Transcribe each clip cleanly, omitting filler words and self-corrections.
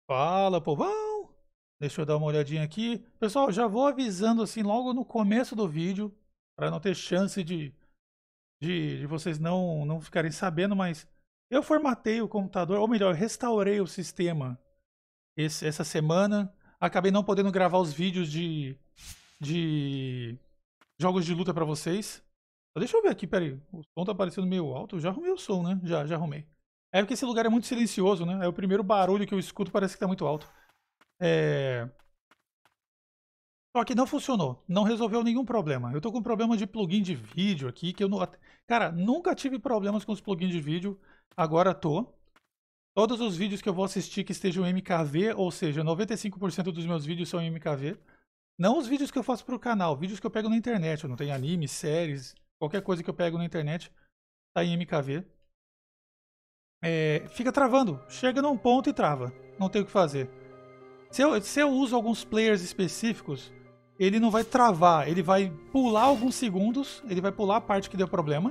Fala, povão! Deixa eu dar uma olhadinha aqui. Pessoal, já vou avisando assim logo no começo do vídeo, para não ter chance de vocês não ficarem sabendo, mas eu formatei o computador, ou melhor, restaurei o sistema essa semana. Acabei não podendo gravar os vídeos de jogos de luta para vocês. Deixa eu ver aqui, peraí. O som tá parecendo meio alto. Eu já arrumei o som, né? Já arrumei. É porque esse lugar é muito silencioso, né? É o primeiro barulho que eu escuto, parece que tá muito alto. É... Só que não funcionou, não resolveu nenhum problema. Eu tô com problema de plugin de vídeo aqui, que eu não... Cara, nunca tive problemas com os plugins de vídeo, agora tô. Todos os vídeos que eu vou assistir que estejam em MKV, ou seja, 95% dos meus vídeos são em MKV. Não os vídeos que eu faço pro canal, vídeos que eu pego na internet. Eu não tenho anime, séries, qualquer coisa que eu pego na internet tá em MKV. Fica travando, chega num ponto e trava, não tem o que fazer. Se eu uso alguns players específicos, ele não vai travar, ele vai pular alguns segundos, ele vai pular a parte que deu problema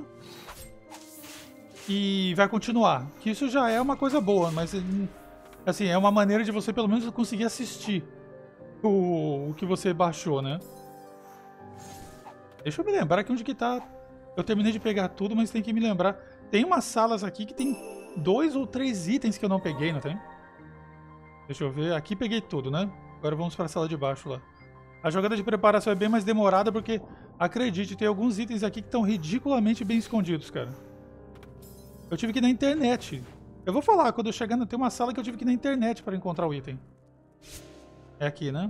e vai continuar. Que isso já é uma coisa boa, mas assim, é uma maneira de você pelo menos conseguir assistir o que você baixou, né? Deixa eu me lembrar aqui onde que tá. Eu terminei de pegar tudo, mas tem que me lembrar. Tem umas salas aqui que tem 2 ou 3 itens que eu não peguei, não tem? Deixa eu ver. Aqui peguei tudo, né? Agora vamos para a sala de baixo lá. A jogada de preparação é bem mais demorada porque, acredite, tem alguns itens aqui que estão ridiculamente bem escondidos, cara. Eu tive que ir na internet. Eu vou falar, quando eu chegar, tem uma sala que eu tive que ir na internet para encontrar o item. É aqui, né?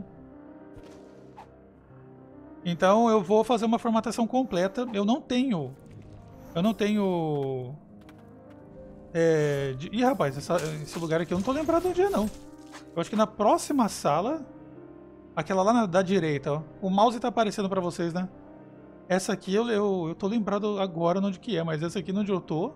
Então eu vou fazer uma formatação completa. Eu não tenho... Ih, rapaz, esse lugar aqui eu não tô lembrado onde é, não. Eu acho que na próxima sala... Aquela lá da direita, ó. O mouse tá aparecendo pra vocês, né? Essa aqui eu tô lembrado agora onde que é, mas essa aqui onde eu tô...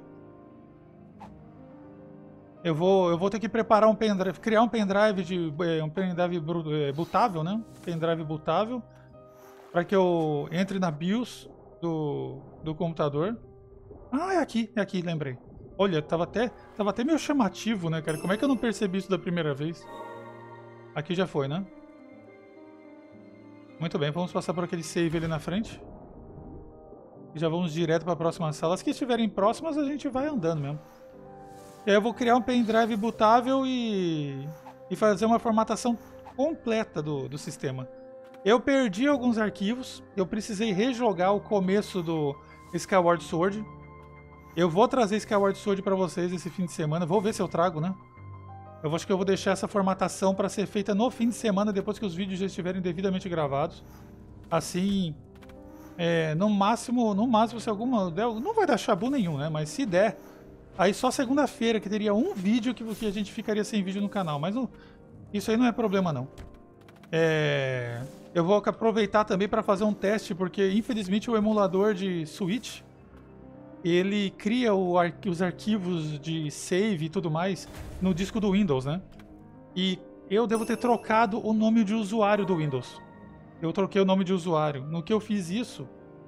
Eu vou ter que preparar um pendrive, criar um pendrive bootável, né? Pendrive bootável, para que eu entre na BIOS do computador. Ah, é aqui, lembrei. Olha, tava até meio chamativo, né, cara? Como é que eu não percebi isso da primeira vez? Aqui já foi, né? Muito bem, vamos passar por aquele save ali na frente. E já vamos direto para a próxima sala. As que estiverem próximas, a gente vai andando mesmo. E aí eu vou criar um pendrive bootável e fazer uma formatação completa do sistema. Eu perdi alguns arquivos, eu precisei rejogar o começo do Skyward Sword. Eu vou trazer Skyward Sword para vocês esse fim de semana, vou ver se eu trago, né? Eu acho que eu vou deixar essa formatação para ser feita no fim de semana, depois que os vídeos já estiverem devidamente gravados. Assim, no máximo se alguma... Não vai dar chabu nenhum, né? Mas se der, aí só segunda-feira que teria um vídeo que a gente ficaria sem vídeo no canal. Mas isso aí não é problema, não. Eu vou aproveitar também para fazer um teste, porque infelizmente o emulador de Switch ele cria os arquivos de save e tudo mais no disco do Windows, né? E eu devo ter trocado o nome de usuário do Windows. Eu troquei o nome de usuário. No que eu fiz isso,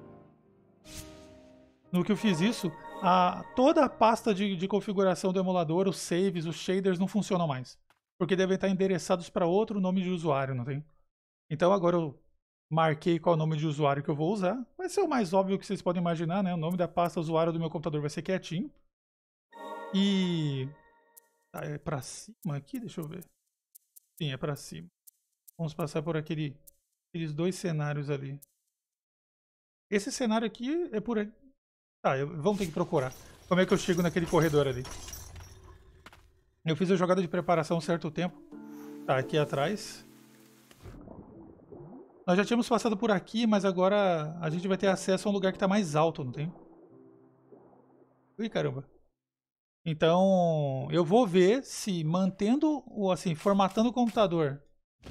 toda a pasta de configuração do emulador, os saves, os shaders não funcionam mais. Porque devem estar endereçados para outro nome de usuário, não tem? Então agora eu marquei qual é o nome de usuário que eu vou usar. Vai ser o mais óbvio que vocês podem imaginar, né? O nome da pasta usuário do meu computador vai ser quietinho. E... é pra cima aqui? Deixa eu ver. Sim, é pra cima. Vamos passar por aqueles 2 cenários ali. Esse cenário aqui é por aí. Tá, vamos ter que procurar. Como é que eu chego naquele corredor ali? Eu fiz a jogada de preparação um certo tempo. Tá, aqui atrás. Nós já tínhamos passado por aqui, mas agora a gente vai ter acesso a um lugar que está mais alto, não tem? Ui, caramba. Então, eu vou ver se mantendo, assim, formatando o computador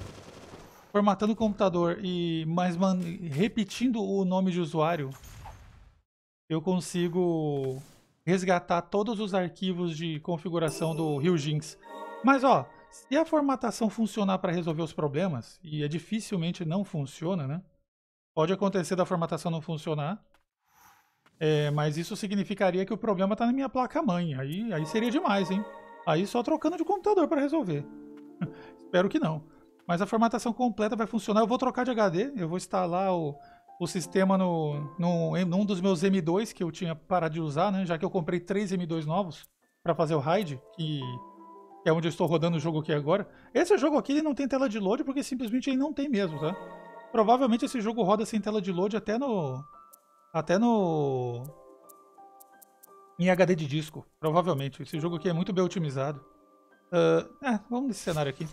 mas repetindo o nome de usuário, eu consigo resgatar todos os arquivos de configuração do Ryujinx. Mas, ó, se a formatação funcionar para resolver os problemas, e dificilmente não funciona, né? Pode acontecer da formatação não funcionar, mas isso significaria que o problema está na minha placa-mãe. Aí seria demais, hein? Aí só trocando de computador para resolver. Espero que não. Mas a formatação completa vai funcionar. Eu vou trocar de HD, eu vou instalar o sistema num dos meus M2 que eu tinha parado de usar, né? Já que eu comprei 3 M2 novos para fazer o RAID, que é onde eu estou rodando o jogo aqui agora. Esse jogo aqui ele não tem tela de load porque simplesmente ele não tem mesmo, tá? Provavelmente esse jogo roda sem tela de load até no em HD de disco, provavelmente. Esse jogo aqui é muito bem otimizado. Vamos nesse cenário aqui.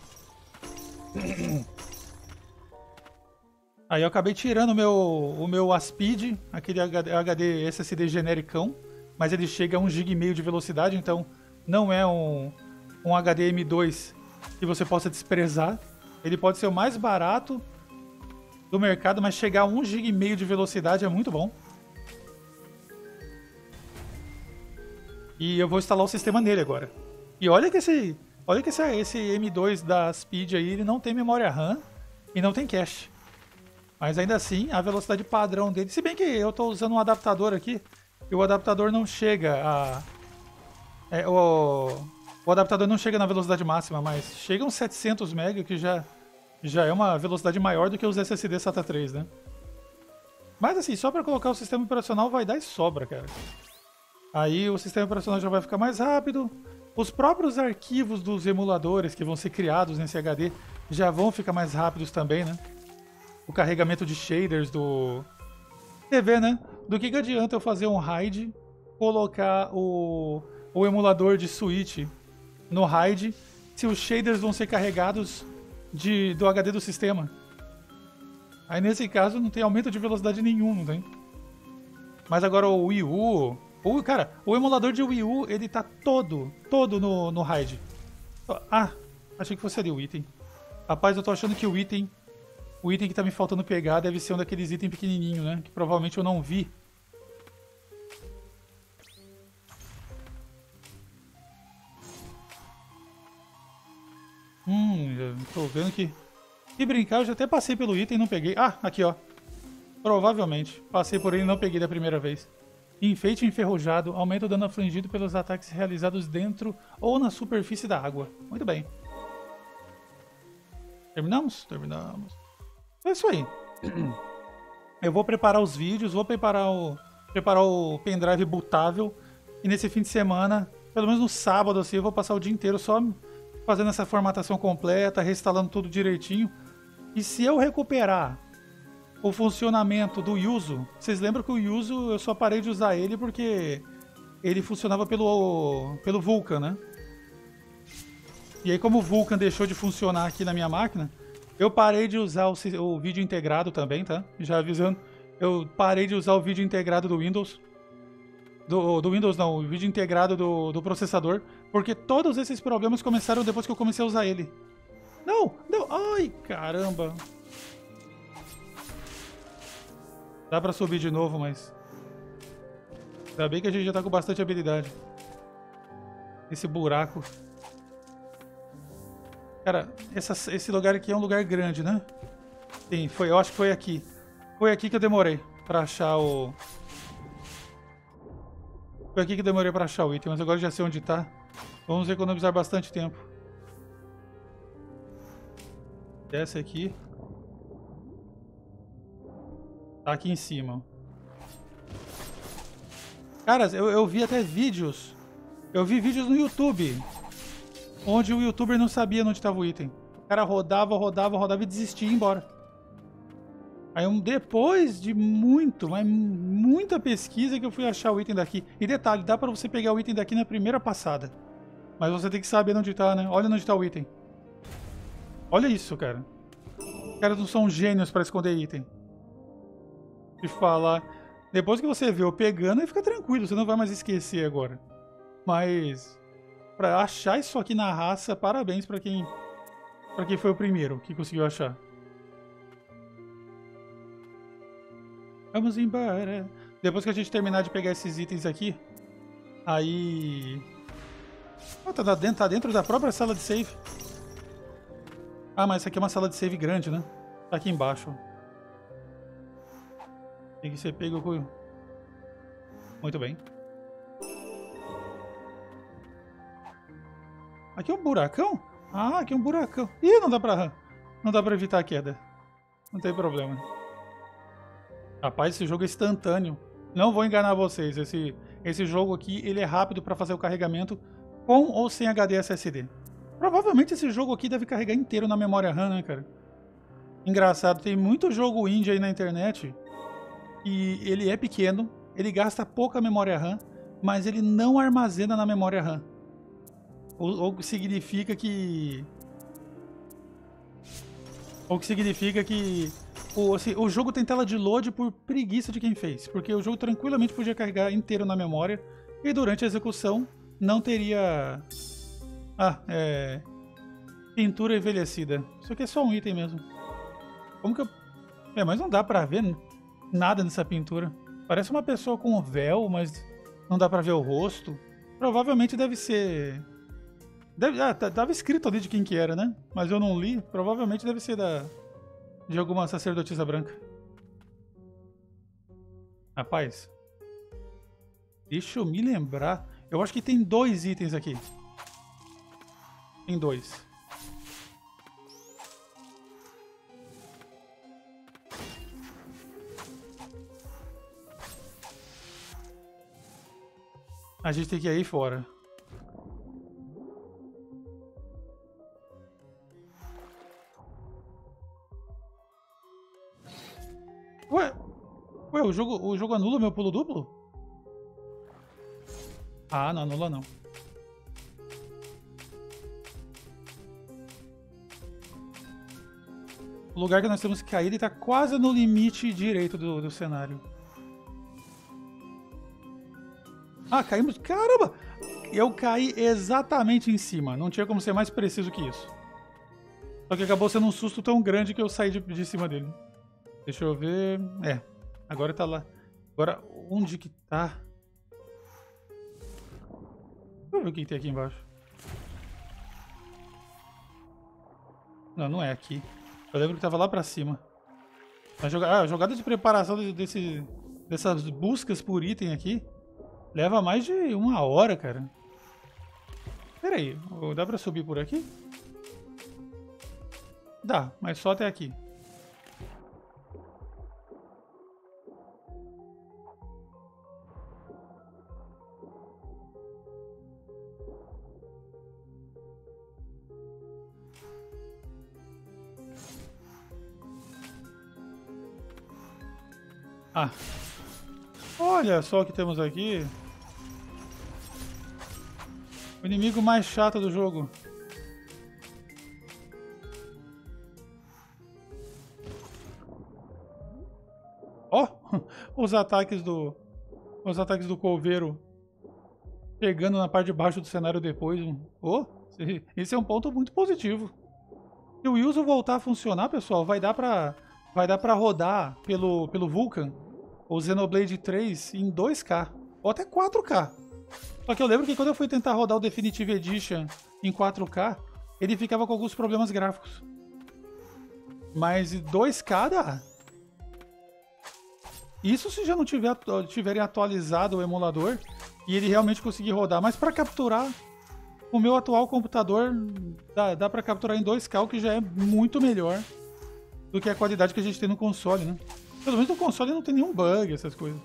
Aí eu acabei tirando o meu ASPID, aquele HD SSD genericão, mas ele chega a 1,5 GB de velocidade, então não é um HD M2 que você possa desprezar. Ele pode ser o mais barato do mercado, mas chegar a 1,5 GB de velocidade é muito bom. E eu vou instalar o sistema nele agora. E olha que esse M2 da Speed aí, ele não tem memória RAM e não tem cache. Mas ainda assim, a velocidade padrão dele... Se bem que eu estou usando um adaptador aqui, e o adaptador não chega a... o adaptador não chega na velocidade máxima, mas chega uns 700 MB, que já é uma velocidade maior do que os SSD SATA 3, né? Mas assim, só para colocar o sistema operacional vai dar e sobra, cara. Aí o sistema operacional já vai ficar mais rápido. Os próprios arquivos dos emuladores que vão ser criados nesse HD já vão ficar mais rápidos também, né? O carregamento de shaders do... Você vê, né? Do que adianta eu fazer um RAID, colocar o emulador de Switch no RAID, se os shaders vão ser carregados do HD do sistema? Aí nesse caso não tem aumento de velocidade nenhum, não tem? Mas agora o Wii U... Cara, o emulador de Wii U, ele tá todo no RAID. Ah, achei que fosse ali o item. Rapaz, eu tô achando que o item que tá me faltando pegar deve ser um daqueles itens pequenininhos, né? Que provavelmente eu não vi. Eu tô vendo que... Se brincar, eu já até passei pelo item e não peguei. Ah, aqui, ó. Provavelmente. Passei por ele e não peguei da primeira vez. Enfeite enferrujado. Aumenta o dano afligido pelos ataques realizados dentro ou na superfície da água. Muito bem. Terminamos? Terminamos. É isso aí. Eu vou preparar os vídeos, vou preparar o pendrive bootável. E nesse fim de semana, pelo menos no sábado, assim, eu vou passar o dia inteiro só fazendo essa formatação completa, reinstalando tudo direitinho. E se eu recuperar o funcionamento do Yuzu, vocês lembram que o Yuzu eu só parei de usar ele porque ele funcionava pelo Vulkan, né? E aí como o Vulkan deixou de funcionar aqui na minha máquina, eu parei de usar o vídeo integrado também, tá? Já avisando, eu parei de usar o vídeo integrado do Windows. Do Windows não, o vídeo integrado do processador, porque todos esses problemas começaram depois que eu comecei a usar ele. Não, ai caramba. Dá pra subir de novo, mas... Ainda bem que a gente já tá com bastante habilidade. Esse buraco. Cara, esse lugar aqui é um lugar grande, né? Sim, eu acho que foi aqui. Foi aqui que eu demorei pra achar o... Foi aqui que eu demorei pra achar o item, mas agora eu já sei onde tá. Vamos economizar bastante tempo. Desce aqui. Tá aqui em cima. Cara, eu vi até vídeos. Eu vi vídeos no YouTube. Onde o youtuber não sabia onde estava o item. O cara rodava e desistia e ia embora. Aí depois de muita pesquisa que eu fui achar o item daqui. E detalhe, dá pra você pegar o item daqui na primeira passada. Mas você tem que saber onde tá, né? Olha onde tá o item. Olha isso, cara. Os caras não são gênios pra esconder item. De falar. Depois que você vê eu pegando, aí fica tranquilo, você não vai mais esquecer agora. Mas pra achar isso aqui na raça, parabéns pra quem foi o primeiro que conseguiu achar. Vamos embora. Depois que a gente terminar de pegar esses itens aqui, aí... Oh, tá dentro da própria sala de save. Ah, mas essa aqui é uma sala de save grande, né? Tá aqui embaixo. Tem que ser pego com... Muito bem. Aqui é um buracão? Ah, aqui é um buracão. Ih, não dá pra evitar a queda. Não tem problema. Rapaz, esse jogo é instantâneo. Não vou enganar vocês. Esse jogo aqui, ele é rápido pra fazer o carregamento com ou sem HD SSD. Provavelmente esse jogo aqui deve carregar inteiro na memória RAM, né, cara? Engraçado, tem muito jogo indie aí na internet e ele é pequeno, ele gasta pouca memória RAM, mas ele não armazena na memória RAM. Ou significa que... Ou que significa que o jogo tem tela de load por preguiça de quem fez. Porque o jogo tranquilamente podia carregar inteiro na memória e durante a execução não teria... pintura envelhecida. Isso aqui é só um item mesmo. Como que eu... mas não dá pra ver nada nessa pintura. Parece uma pessoa com um véu, mas não dá pra ver o rosto. Provavelmente deve ser... tava escrito ali de quem que era, né? Mas eu não li. Provavelmente deve ser de alguma sacerdotisa branca. Rapaz. Deixa eu me lembrar. Eu acho que tem 2 itens aqui. Tem 2. A gente tem que ir aí fora. Ué, o jogo anula meu pulo duplo? Ah, não anula não. O lugar que nós temos que cair, ele tá quase no limite direito do cenário. Ah, caímos... Caramba! Eu caí exatamente em cima. Não tinha como ser mais preciso que isso. Só que acabou sendo um susto tão grande que eu saí de cima dele. Deixa eu ver... agora tá lá. Agora, onde que tá? Deixa eu ver o que tem aqui embaixo. Não, não é aqui. Eu lembro que tava lá pra cima. A jogada de preparação dessas buscas por item aqui leva mais de 1 hora, cara. Pera aí, dá pra subir por aqui? Dá, mas só até aqui. Ah, olha só o que temos aqui. O inimigo mais chato do jogo. Ó, os ataques do coveiro pegando na parte de baixo do cenário depois. Esse é um ponto muito positivo. Se o Yuzu voltar a funcionar, pessoal, vai dar pra rodar pelo Vulcan o Xenoblade 3 em 2K ou até 4K. Só que eu lembro que quando eu fui tentar rodar o Definitive Edition em 4K, ele ficava com alguns problemas gráficos. Mas 2K dá. Isso se já não tiverem atualizado o emulador e ele realmente conseguir rodar. Mas para capturar o meu atual computador, dá para capturar em 2K, o que já é muito melhor do que a qualidade que a gente tem no console, né? Pelo menos no console não tem nenhum bug, essas coisas.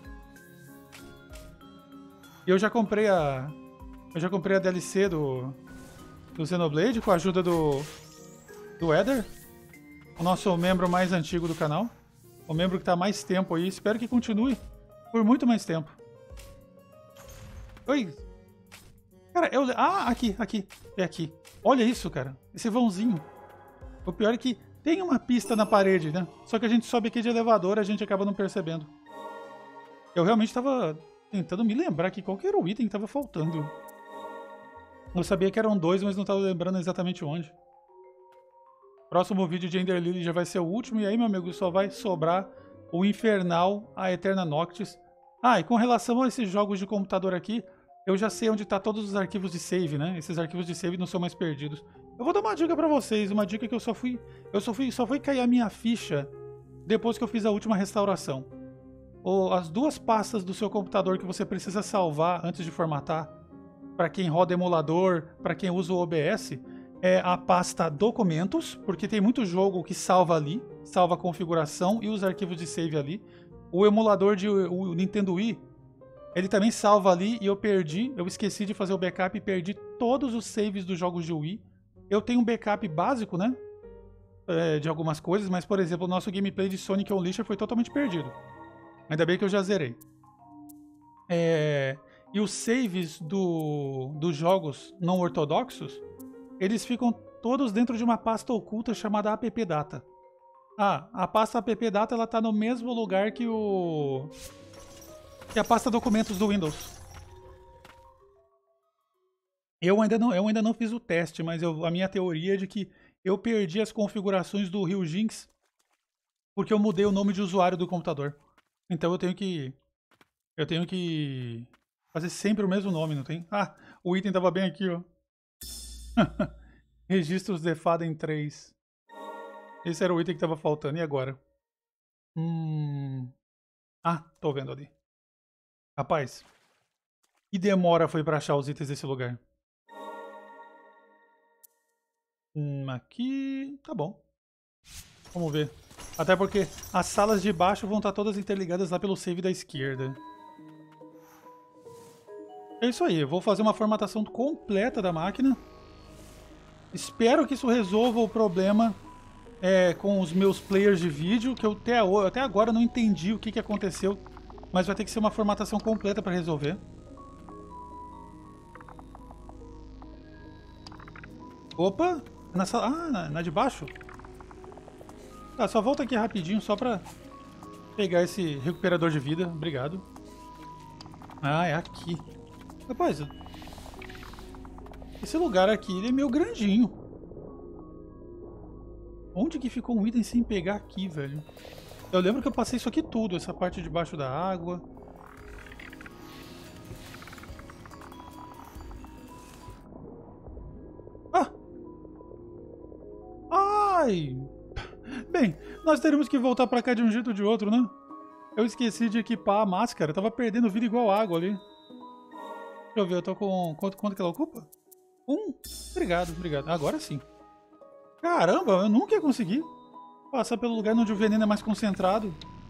E eu já comprei a DLC do Xenoblade com a ajuda do Eder, o nosso membro mais antigo do canal. O membro que está há mais tempo aí. Espero que continue por muito mais tempo. Oi. Cara, aqui. É aqui. Olha isso, cara. Esse vãozinho. O pior é que tem uma pista na parede, né? Só que a gente sobe aqui de elevador, a gente acaba não percebendo. Eu realmente estava tentando me lembrar que qual que era o item que estava faltando. Eu sabia que eram 2, mas não estava lembrando exatamente onde. Próximo vídeo de Ender Lily já vai ser o último, e aí, meu amigo, só vai sobrar o Infernal, a Eterna Noctis. Ah, e com relação a esses jogos de computador aqui, eu já sei onde está todos os arquivos de save, né? Esses arquivos de save não são mais perdidos. Eu vou dar uma dica pra vocês, uma dica que eu só fui cair a minha ficha depois que eu fiz a última restauração. As 2 pastas do seu computador que você precisa salvar antes de formatar, para quem roda emulador, para quem usa o OBS, é a pasta documentos, porque tem muito jogo que salva ali, salva a configuração e os arquivos de save ali. O emulador o Nintendo Wii, ele também salva ali e eu esqueci de fazer o backup e perdi todos os saves dos jogos de Wii. Eu tenho um backup básico, né? De algumas coisas, mas, por exemplo, o nosso gameplay de Sonic Unleashed foi totalmente perdido. Ainda bem que eu já zerei. E os saves dos jogos não ortodoxos, eles ficam todos dentro de uma pasta oculta chamada appdata. A pasta appdata ela tá no mesmo lugar que a pasta documentos do Windows. Eu ainda não fiz o teste, mas a minha teoria é de que eu perdi as configurações do Ryujinx porque eu mudei o nome de usuário do computador. Então eu tenho que fazer sempre o mesmo nome, não tem? Ah, o item tava bem aqui, ó. Registros de Faden 3. Esse era o item que tava faltando. E agora? Ah, tô vendo ali. Rapaz, que demora foi pra achar os itens desse lugar? Aqui... Tá bom. Vamos ver. Até porque as salas de baixo vão estar todas interligadas lá pelo save da esquerda. É isso aí. Eu vou fazer uma formatação completa da máquina. Espero que isso resolva o problema com os meus players de vídeo, que eu até agora não entendi o que aconteceu. Mas vai ter que ser uma formatação completa para resolver. Opa! Na sala... Ah, na de baixo? Tá, só volta aqui rapidinho, só pra pegar esse recuperador de vida. Obrigado. Ah, é aqui. Rapaz, esse lugar aqui, ele é meio grandinho. Onde que ficou um item sem pegar aqui, velho? Eu lembro que eu passei isso aqui tudo, essa parte debaixo da água. Ah! Ai! Bem, nós teremos que voltar pra cá de um jeito ou de outro, né? Eu esqueci de equipar a máscara, tava perdendo vida igual água ali. Deixa eu ver, eu tô com... Quanto que ela ocupa? 1? Obrigado, obrigado. Agora sim. Caramba, eu nunca ia conseguir passar pelo lugar onde o veneno é mais concentrado.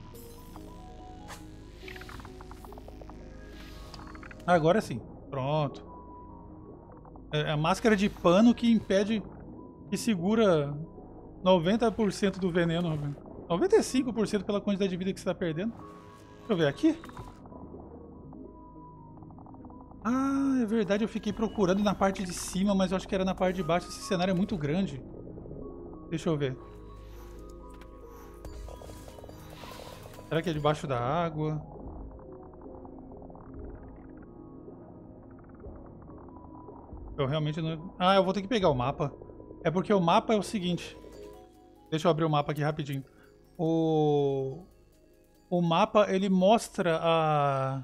Agora sim. Pronto. É a máscara de pano que impede... Que segura 90% do veneno. 95% pela quantidade de vida que você tá perdendo. Deixa eu ver aqui. Ah, é verdade, eu fiquei procurando na parte de cima, mas eu acho que era na parte de baixo. Esse cenário é muito grande. Deixa eu ver. Será que é debaixo da água? Eu realmente não... Ah, eu vou ter que pegar o mapa. É porque o mapa é o seguinte. Deixa eu abrir o mapa aqui rapidinho. O mapa, ele mostra a...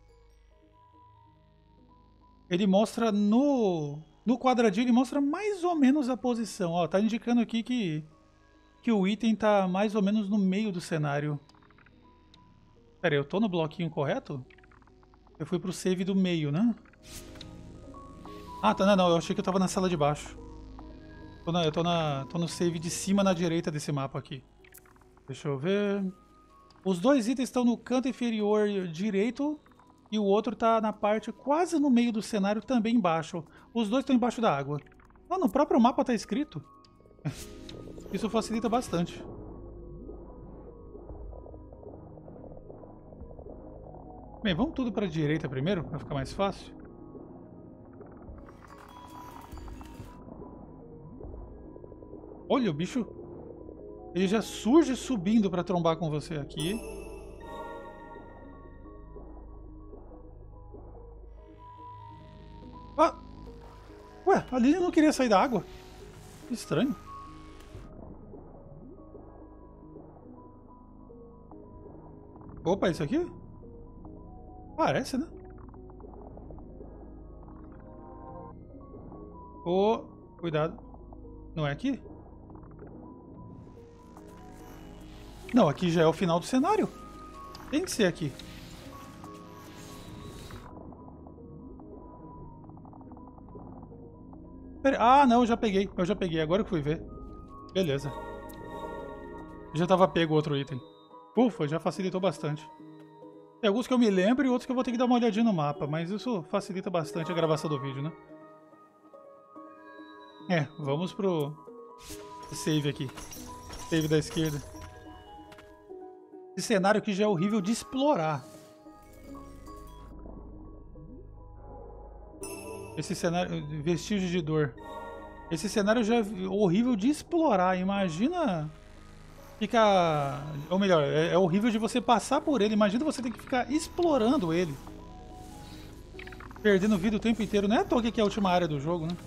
Ele mostra no quadradinho, ele mostra mais ou menos a posição. Ó, tá indicando aqui que o item tá mais ou menos no meio do cenário. Pera aí, eu tô no bloquinho correto? Eu fui pro save do meio, né? Ah, tá, não, eu achei que eu tava na sala de baixo. Eu tô no save de cima na direita desse mapa aqui. Deixa eu ver... Os dois itens estão no canto inferior direito e o outro tá na parte quase no meio do cenário, também embaixo. Os dois estão embaixo da água. Ah, no próprio mapa tá escrito. Isso facilita bastante. Bem, vamos tudo para a direita primeiro, para ficar mais fácil. Olha, o bicho... Ele já surge subindo para trombar com você aqui. Ah! Ué, ali ele não queria sair da água. Que estranho. Opa, isso aqui? Parece, né? Oh, cuidado. Não é aqui? Não, aqui já é o final do cenário. Tem que ser aqui. Ah, não, eu já peguei. Eu já peguei. Agora que fui ver. Beleza. Já tava pego outro item. Ufa, já facilitou bastante. Tem alguns que eu me lembro e outros que eu vou ter que dar uma olhadinha no mapa, mas isso facilita bastante a gravação do vídeo, né? Vamos pro save aqui. Save da esquerda. Esse cenário aqui já é horrível de explorar. Esse cenário... Vestígios de dor. Esse cenário já é horrível de explorar. Imagina... Ficar... Ou melhor, é horrível de você passar por ele. Imagina você ter que ficar explorando ele. Perdendo vida o tempo inteiro. Não é à toa que é a última área do jogo, né?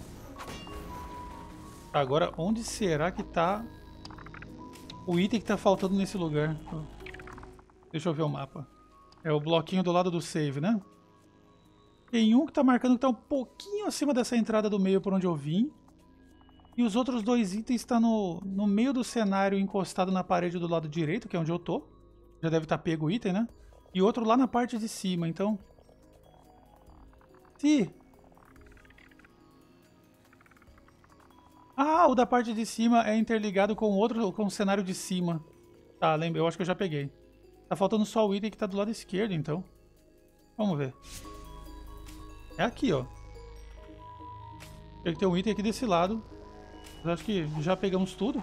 Agora, onde será que tá o item que tá faltando nesse lugar? Deixa eu ver o mapa. É o bloquinho do lado do save, né? Tem um que tá marcando que tá um pouquinho acima dessa entrada do meio por onde eu vim. E os outros dois itens estão no meio do cenário, encostado na parede do lado direito, que é onde eu tô. Já deve estar pego o item, né? E outro lá na parte de cima, então... Ah, o da parte de cima é interligado com o outro, com o cenário de cima. Tá, lembra? Eu acho que eu já peguei. Tá faltando só o item que tá do lado esquerdo, então. Vamos ver. É aqui, ó. Tem que ter um item aqui desse lado. Eu acho que já pegamos tudo.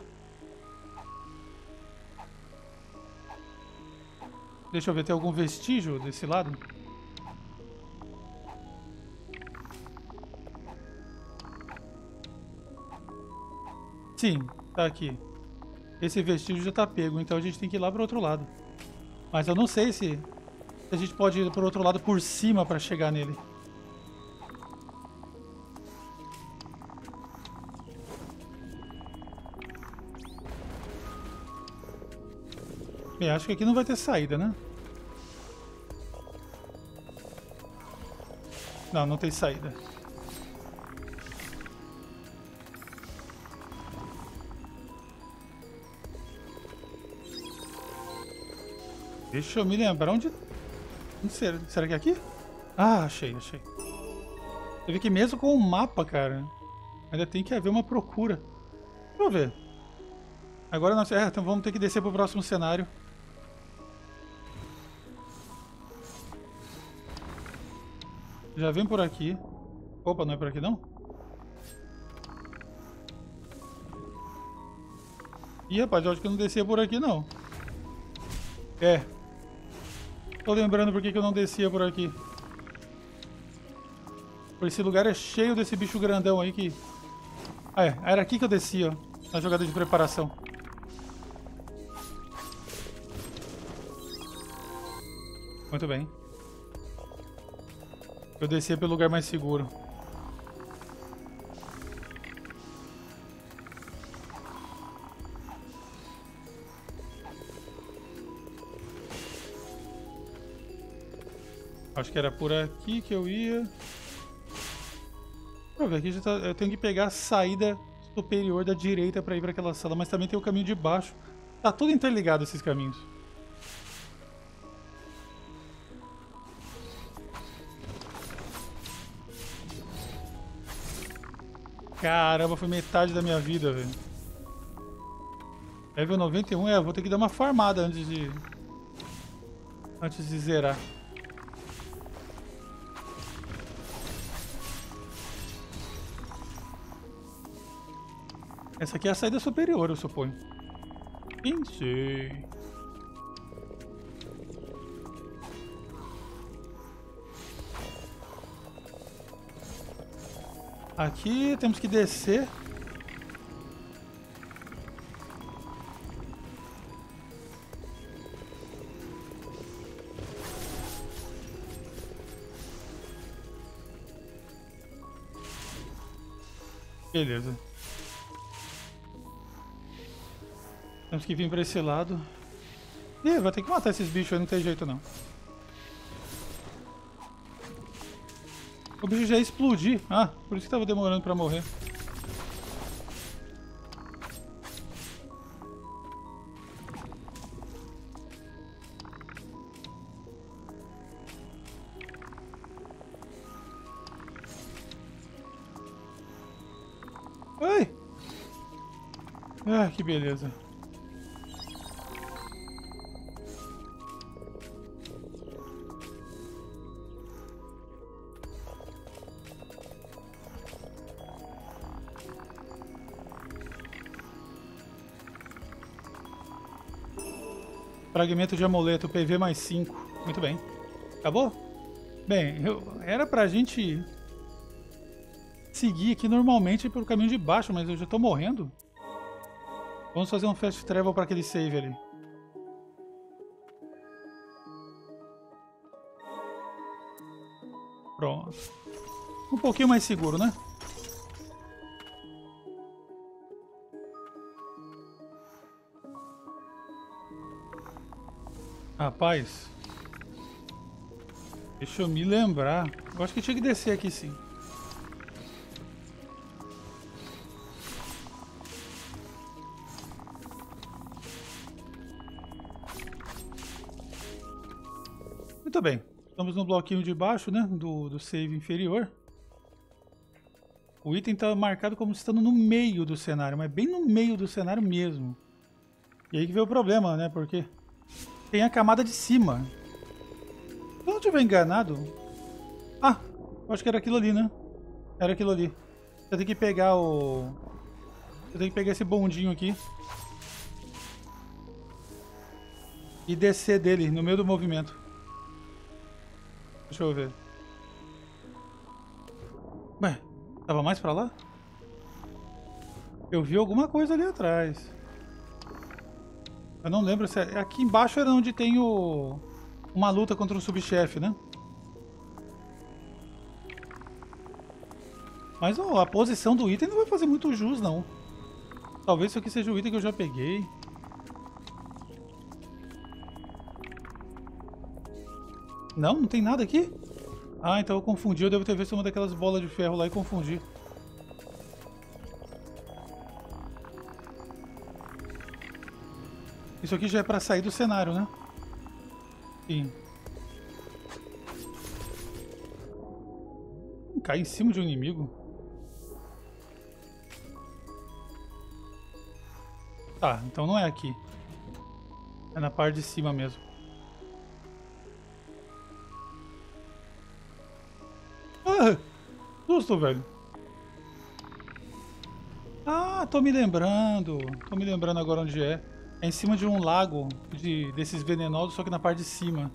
Deixa eu ver, tem algum vestígio desse lado? Sim, tá aqui. Esse vestígio já tá pego, então a gente tem que ir lá pro outro lado. Mas eu não sei se a gente pode ir pro outro lado por cima pra chegar nele. Bem, acho que aqui não vai ter saída, né? Não, não tem saída. Deixa eu me lembrar onde será? Será que é aqui? Ah, achei. Você vê que mesmo com o mapa, cara, ainda tem que haver uma procura. Deixa eu ver. Agora nós... então vamos ter que descer pro próximo cenário. Já vem por aqui. Opa, não é por aqui não? Ih, rapaz, eu acho que eu não descia por aqui não. Tô lembrando por que eu não descia por aqui. Por esse lugar é cheio desse bicho grandão aí que... era aqui que eu descia, ó. Na jogada de preparação. Muito bem. Eu descia pelo lugar mais seguro. Acho que era por aqui que eu ia. Deixa eu ver, aqui já tá... Eu tenho que pegar a saída superior da direita para ir para aquela sala, mas também tem o caminho de baixo. Tá tudo interligado esses caminhos. Caramba, foi metade da minha vida, velho. Level 91, eu vou ter que dar uma farmada antes de zerar. Essa aqui é a saída superior, eu suponho. Sim. Aqui temos que descer. Beleza. Temos que vir pra esse lado. Ih, vai ter que matar esses bichos aí, não tem jeito não. O bicho já ia explodir. Ah, por isso que tava demorando pra morrer. Ai! Ah, que beleza. Fragmento de amuleto, PV mais 5. Muito bem. Acabou? Bem, era pra gente seguir aqui normalmente pelo caminho de baixo, mas eu já tô morrendo. Vamos fazer um fast travel para aquele save ali. Pronto. Um pouquinho mais seguro, né? Rapaz. Deixa eu me lembrar. Eu acho que tinha que descer aqui sim. Muito bem. Estamos no bloquinho de baixo, né? Do save inferior. O item está marcado como estando no meio do cenário, mas bem no meio do cenário mesmo. E aí que veio o problema, né? Porque tem a camada de cima. Se eu não estiver enganado... Ah, eu acho que era aquilo ali, né? Era aquilo ali. Eu tenho que pegar o... Eu tenho que pegar esse bondinho aqui. E descer dele no meio do movimento. Deixa eu ver. Ué, tava mais pra lá? Eu vi alguma coisa ali atrás. Eu não lembro se é... Aqui embaixo era onde tem uma luta contra o subchefe, né? Mas ó, a posição do item não vai fazer muito jus, não. Talvez isso aqui seja o item que eu já peguei. Não, não tem nada aqui? Ah, então eu confundi. Eu devo ter visto uma daquelas bolas de ferro lá e confundi. Isso aqui já é pra sair do cenário, né? Sim. Cai em cima de um inimigo. Tá, então não é aqui. É na parte de cima mesmo. Ah! Susto, velho. Ah, tô me lembrando. Tô me lembrando agora onde é. É em cima de um lago desses venenosos, só que na parte de cima.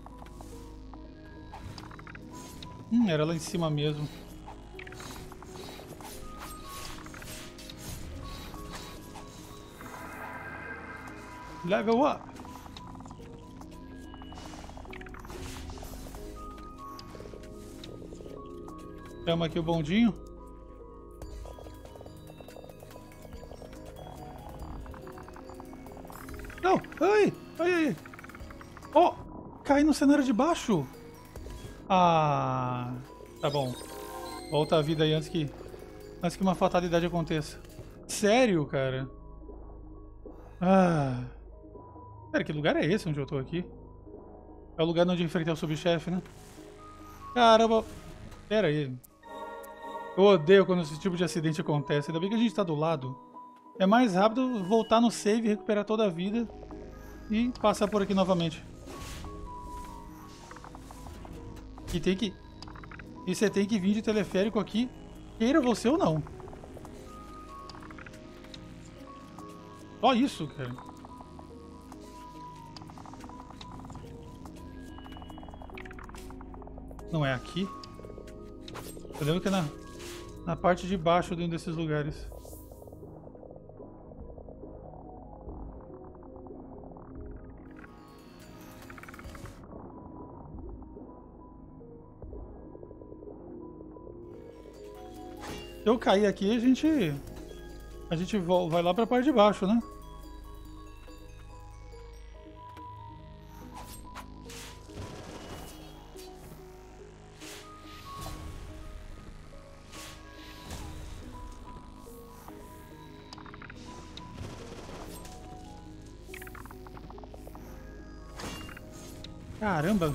Era lá em cima mesmo. Level up! Chama aqui o bondinho. Não! Ai! Ai, ai! Oh! Cai no cenário de baixo! Ah! Tá bom. Volta a vida aí antes que uma fatalidade aconteça. Sério, cara? Ah! Pera, que lugar é esse onde eu tô aqui? É o lugar onde eu enfrentei o subchefe, né? Caramba! Pera aí. Eu odeio quando esse tipo de acidente acontece. Ainda bem que a gente tá do lado. É mais rápido voltar no save, recuperar toda a vida e passar por aqui novamente. E você tem que vir de teleférico aqui, queira você ou não. Só isso, cara. Não é aqui? Eu lembro que é na parte de baixo de um desses lugares. Se eu cair aqui, a gente vai lá pra parte de baixo, né? Caramba!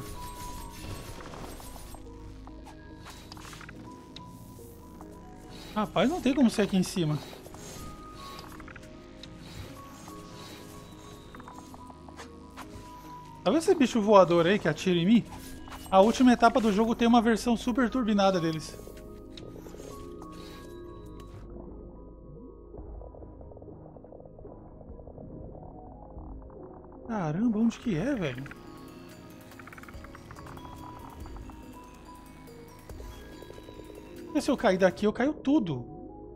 Rapaz, não tem como ser aqui em cima. Tá vendo esse bicho voador aí que atira em mim? A última etapa do jogo tem uma versão super turbinada deles. Caramba, onde que é, velho? E se eu cair daqui, eu caio tudo.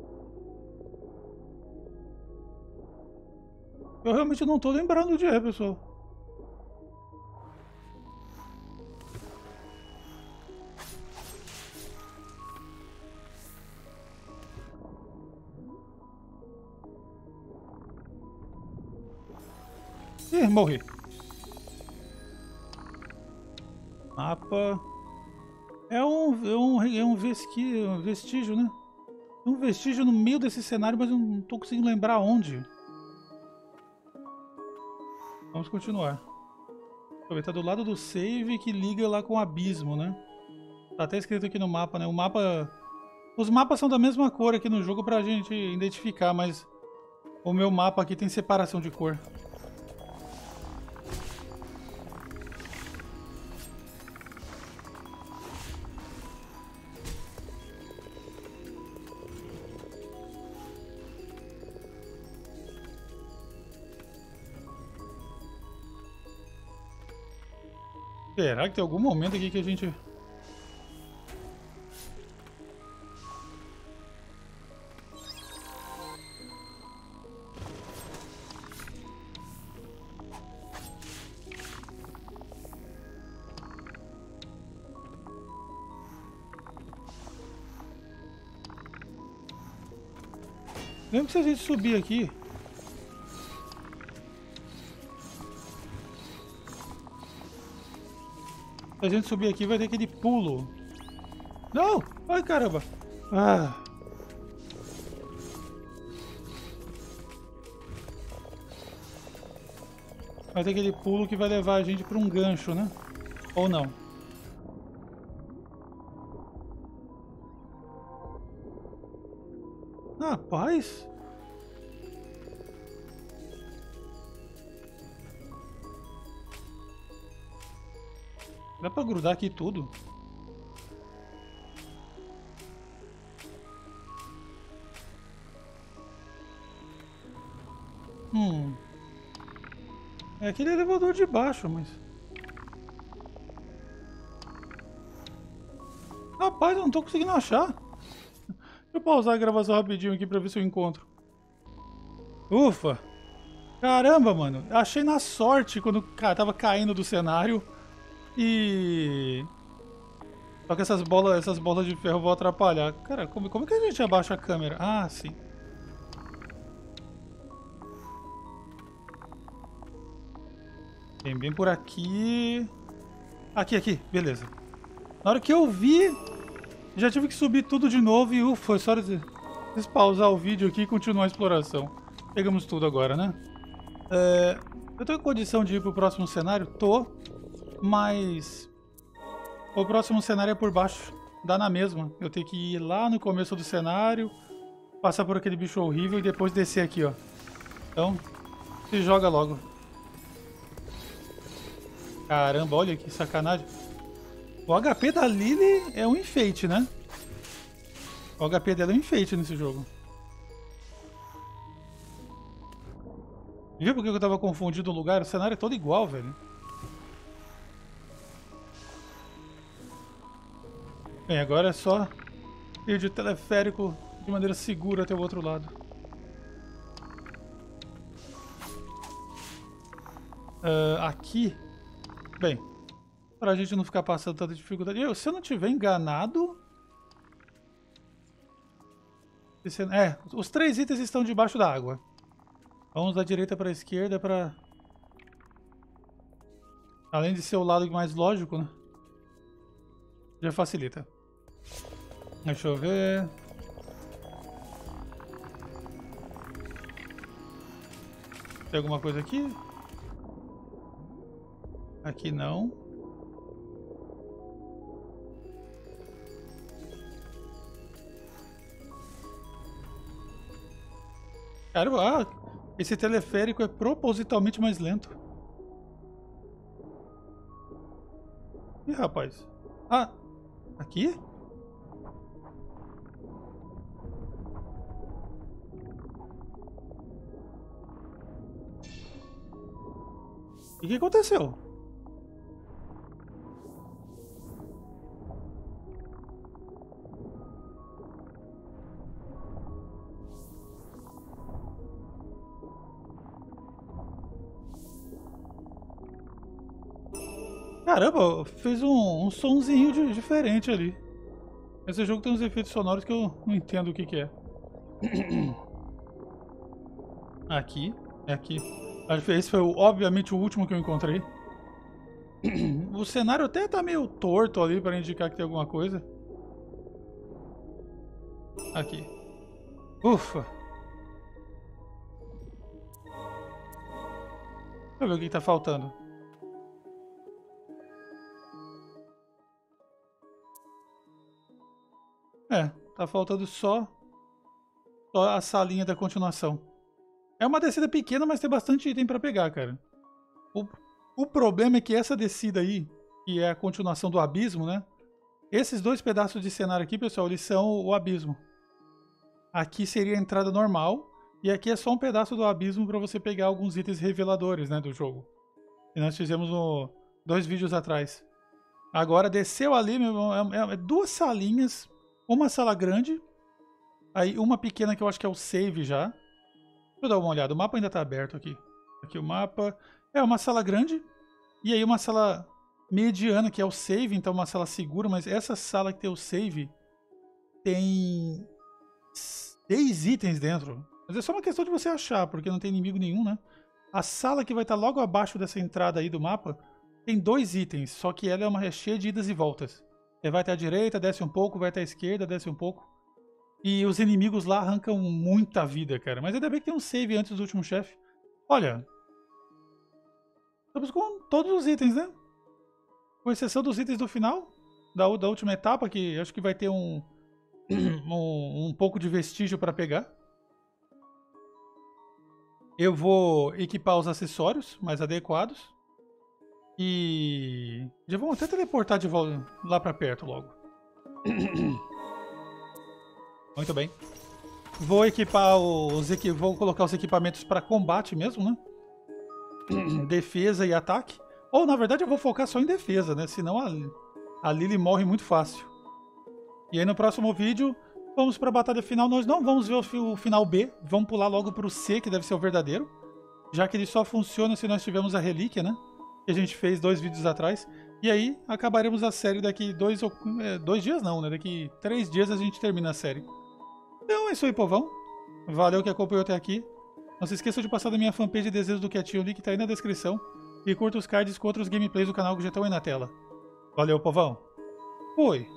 Eu realmente não tô lembrando onde é, pessoal. Ih, morri. Mapa. É um vestígio, né? Tem um vestígio no meio desse cenário, mas eu não tô conseguindo lembrar onde. Vamos continuar. Deixa eu ver, tá do lado do save que liga lá com o abismo, né? Tá até escrito aqui no mapa, né? O mapa... Os mapas são da mesma cor aqui no jogo pra gente identificar, mas o meu mapa aqui tem separação de cor. Será que tem algum momento aqui que a gente... Lembra que se a gente subir aqui... Se a gente subir aqui vai ter aquele pulo. Não! Ai, caramba! Ah... Vai ter aquele pulo que vai levar a gente para um gancho, né? Ou não. Rapaz! Dá pra grudar aqui tudo? É aquele elevador de baixo, mas... Rapaz, eu não tô conseguindo achar. Deixa eu pausar a gravação rapidinho aqui pra ver se eu encontro. Ufa! Caramba, mano. Achei na sorte quando tava caindo do cenário. E... Só que essas bolas de ferro vão atrapalhar. Cara, como que a gente abaixa a câmera? Ah, sim. Bem por aqui. Aqui, beleza. Na hora que eu vi, já tive que subir tudo de novo e ufa, foi só despausar o vídeo aqui e continuar a exploração. Pegamos tudo agora, né? Eu tô em condição de ir pro próximo cenário? Tô, mas o próximo cenário é por baixo. Dá na mesma. Eu tenho que ir lá no começo do cenário, passar por aquele bicho horrível e depois descer aqui, ó. Então, se joga logo. Caramba, olha que sacanagem. O HP da Lily é um enfeite, né? O HP dela é um enfeite nesse jogo. Viu por que eu tava confundindo o lugar? O cenário é todo igual, velho. Bem, agora é só ir de teleférico de maneira segura até o outro lado. Aqui... Bem, pra gente não ficar passando tanta dificuldade... Se eu não tiver enganado... os 3 itens estão debaixo da água. Vamos da direita pra esquerda pra... Além de ser o lado mais lógico, né? Já facilita. Deixa eu ver... Tem alguma coisa aqui? Aqui não. Caramba, esse teleférico é propositalmente mais lento. Ih, rapaz. Ah, aqui? O que aconteceu? Caramba, fez um sonzinho diferente ali. Esse jogo tem uns efeitos sonoros que eu não entendo o que é. Aqui, é aqui. Acho que esse foi, obviamente, o último que eu encontrei. O cenário até tá meio torto ali para indicar que tem alguma coisa. Aqui. Ufa! Deixa eu ver o que tá faltando. É, tá faltando só a salinha da continuação. É uma descida pequena, mas tem bastante item pra pegar, cara. O problema é que essa descida aí, que é a continuação do abismo, né? Esses dois pedaços de cenário aqui, pessoal, eles são o abismo. Aqui seria a entrada normal, e aqui é só um pedaço do abismo para você pegar alguns itens reveladores, né, do jogo. E nós fizemos 2 vídeos atrás. Agora desceu ali, é 2 salinhas, uma sala grande, aí uma pequena que eu acho que é o save já. Deixa eu dar uma olhada, o mapa ainda está aberto aqui. Aqui o mapa. É uma sala grande, e aí uma sala mediana que é o save, então uma sala segura, mas essa sala que tem o save tem 6 itens dentro. Mas é só uma questão de você achar, porque não tem inimigo nenhum, né? A sala que vai estar logo abaixo dessa entrada aí do mapa tem 2 itens, só que ela é cheia de idas e voltas. Você vai até a direita, desce um pouco, vai até a esquerda, desce um pouco. E os inimigos lá arrancam muita vida, cara. Mas ainda bem que tem um save antes do último chefe. Olha, estamos com todos os itens, né? Com exceção dos itens do final, da última etapa, que acho que vai ter um pouco de vestígio para pegar. Eu vou equipar os acessórios mais adequados. E já vamos até teleportar de volta lá para perto logo. Muito bem. Vou equipar vou colocar os equipamentos para combate mesmo, né? Defesa e ataque. Ou na verdade eu vou focar só em defesa, né? Senão a Lily morre muito fácil. E aí no próximo vídeo vamos para a batalha final. Nós não vamos ver o final B. Vamos pular logo para o C, que deve ser o verdadeiro. Já que ele só funciona se nós tivermos a relíquia, né? Que a gente fez 2 vídeos atrás. E aí acabaremos a série daqui 2 dias não, né? Daqui 3 dias a gente termina a série. Então é isso aí, povão. Valeu que acompanhou até aqui. Não se esqueça de passar da minha fanpage de Desejos do Quietinho, o link tá aí na descrição. E curta os cards com outros gameplays do canal que já estão aí na tela. Valeu, povão. Fui.